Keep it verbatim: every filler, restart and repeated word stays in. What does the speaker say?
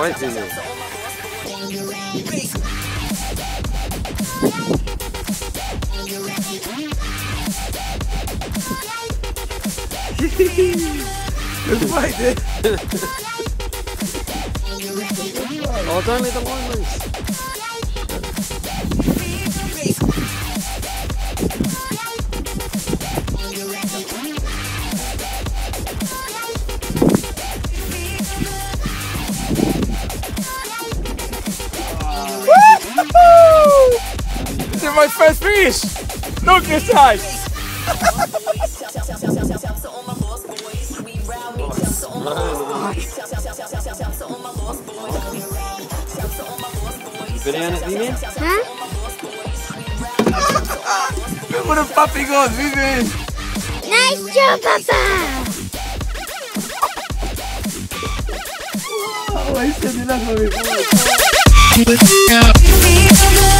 quite singing. Good fight, eh? Oh, don't let them on loose. This is my first fish! Look this side! Go down at the end? Huh? Look where the puppy goes, Vivian! Nice job, Papa! Oh, I said enough of it.